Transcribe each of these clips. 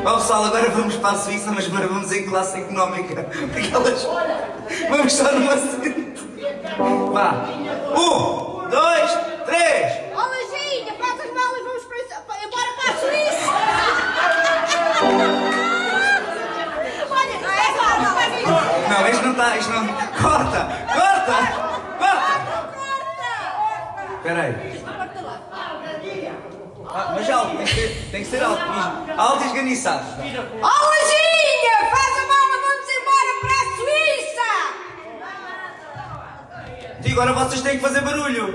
Ó pessoal, agora vamos para a Suíça, mas agora vamos em classe económica. Aquelas... Vamos só numa assento. Vá. 1, 2, 3. Ó Lajinha, faz as malas e vamos embora para a Suíça. Olha, não, isto não está, isto não... Corta! Corta! Corta! Espera aí. Mas alto, tem que ser alto. Alto e esganiçado. Ó Lajinha, faz a mala, vamos embora para a Suíça. E agora vocês têm que fazer barulho.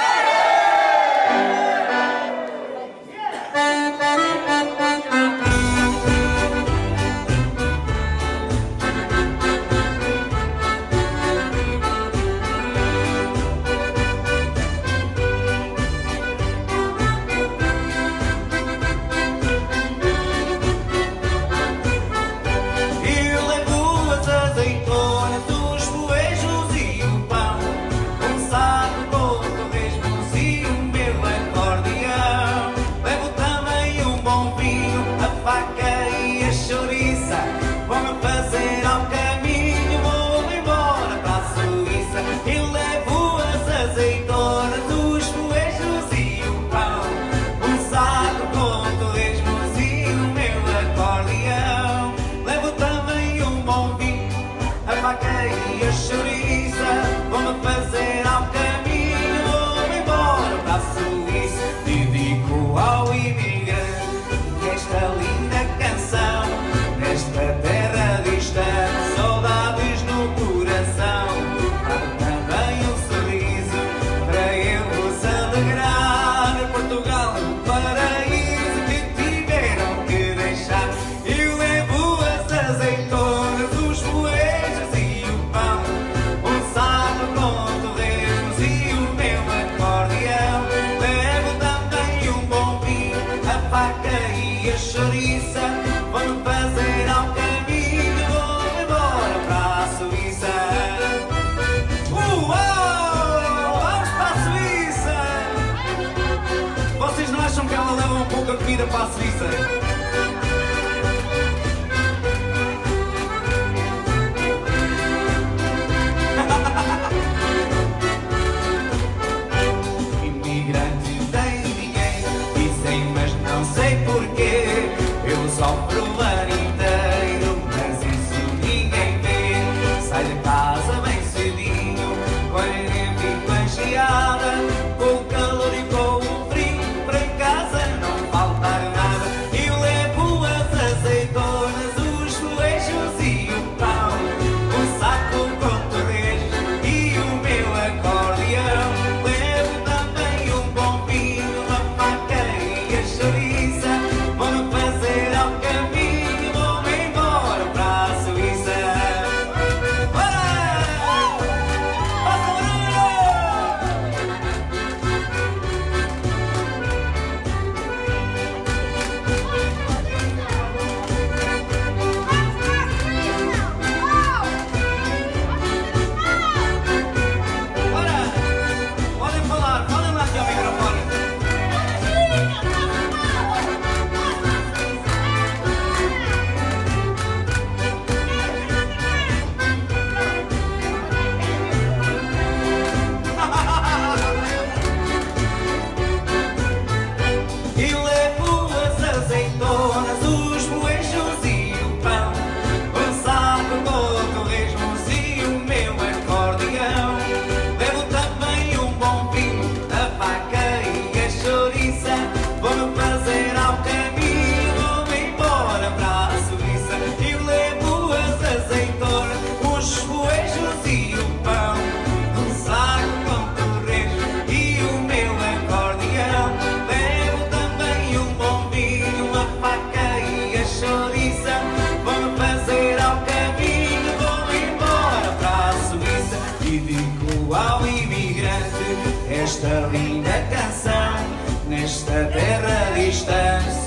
Para a Suíça. Imigrante tem dinheiro, dizem, mas não sei porquê. Eu sofro o ano inteiro, mas isso ninguém vê. Sai de casa bem cedinho, com a fico encheada, com o calor e com o frio, para casa não falta nada. Eu levo as azeitonas, os coelhos e o pão, um saco com torresmo e o meu acordeão. Levo também um bom vinho, uma faca e a chouriça. Vou-me fazer ao caminho, vou-me embora para a Suíça. Bora! Faça barulho! Bora! Podem falar, podem lá aqui ao microfone. E levo as azeitonas, os moejos e o pão, um saco com torresmos e o meu acordeão. Levo também um bom vinho, a faca e a chouriça. Vou-me fazer ao caminho, vou-me embora para a Suíça. E levo as azeitonas, os moejos e o pão, um saco com torresmos e o meu acordeão. Levo também um bom vinho, uma faca e a chouriça. Vou-me fazer ao caminho, vou-me embora para a Suíça. E digo ao imigrante esta linda canção, nesta terra distante.